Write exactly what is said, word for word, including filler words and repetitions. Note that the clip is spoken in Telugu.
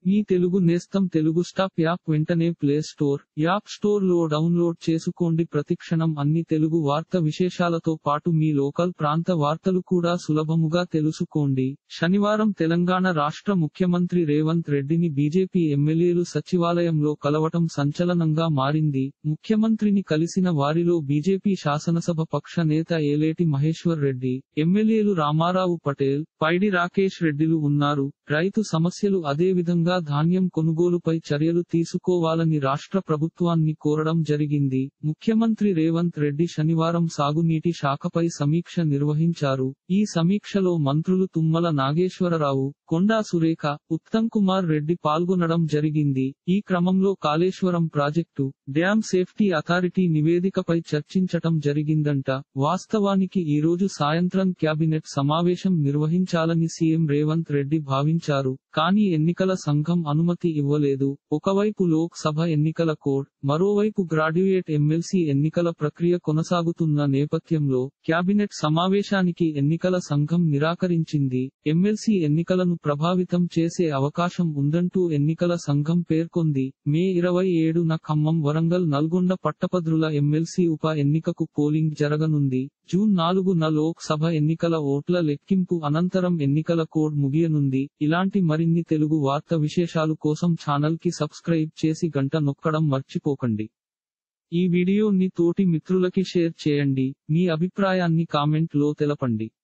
మీ తెలుగు నేస్తం తెలుగు స్టాప్ యాప్ వెంటనే ప్లే స్టోర్, యాప్ స్టోర్ లో డౌన్లోడ్ చేసుకోండి. ప్రతిక్షణం అన్ని తెలుగు వార్త విశేషాలతో పాటు మీ లోకల్ ప్రాంత వార్తలు కూడా సులభముగా తెలుసుకోండి. శనివారం తెలంగాణ రాష్ట్ర ముఖ్యమంత్రి రేవంత్ రెడ్డిని బీజేపీ ఎమ్మెల్యేలు సచివాలయంలో కలవటం సంచలనంగా మారింది. ముఖ్యమంత్రిని కలిసిన వారిలో బీజేపీ శాసనసభ పక్ష నేత ఏలేటి మహేశ్వర్ రెడ్డి, ఎమ్మెల్యేలు రామారావు పటేల్, పైడి రాకేష్ రెడ్డిలు ఉన్నారు. రైతు సమస్యలు అదేవిధంగా ధాన్యం కొనుగోలుపై చర్యలు తీసుకోవాలని రాష్ట్ర ప్రభుత్వాన్ని కోరడం జరిగింది. ముఖ్యమంత్రి రేవంత్ రెడ్డి శనివారం సాగునీటి శాఖపై సమీక్ష నిర్వహించారు. ఈ సమీక్షలో మంత్రులు తుమ్మల నాగేశ్వరరావు, కొండా సురేఖ, ఉత్తమ్ కుమార్ రెడ్డి పాల్గొనడం జరిగింది. ఈ క్రమంలో Kaleshwaram project, dam safety authority నివేదికపై చర్చించటం జరిగిందంట. వాస్తవానికి ఈ రోజు సాయంత్రం క్యాబినెట్ సమావేశం నిర్వహించాలని సీఎం రేవంత్ రెడ్డి భావించారు. కానీ ఎన్నికల సంఘం అనుమతి ఇవ్వలేదు. ఒకవైపు లోక్ సభ ఎన్నికల కోడ్, మరోవైపు గ్రాడ్యుయేట్ ఎమ్మెల్సీ ఎన్నికల ప్రక్రియ కొనసాగుతున్న నేపథ్యంలో క్యాబినెట్ సమావేశానికి ఎన్నికల సంఘం నిరాకరించింది. ఎమ్మెల్సీ ఎన్నికలను ప్రభావితం చేసే అవకాశం ఉందంటూ ఎన్నికల సంఘం పేర్కొంది. మే ఇరవై ఏడున ఖమ్మం, వరంగల్, నల్గొండ పట్టభద్రుల ఎమ్మెల్సీ ఉప ఎన్నికకు పోలింగ్ జరగనుంది. జూన్ నాలుగున లోక్ సభ ఎన్నికల ఓట్ల లెక్కింపు అనంతరం ఎన్నికల కోడ్ ముగియనుంది. ఇలాంటి మరిన్ని తెలుగు వార్త విశేషాలు కోసం ఛానల్ కి సబ్స్క్రైబ్ చేసి గంట నొక్కడం మర్చిపోకండి. ఈ వీడియోని తోటి మిత్రులకి షేర్ చేయండి. మీ అభిప్రాయాన్ని కామెంట్ లో తెలపండి.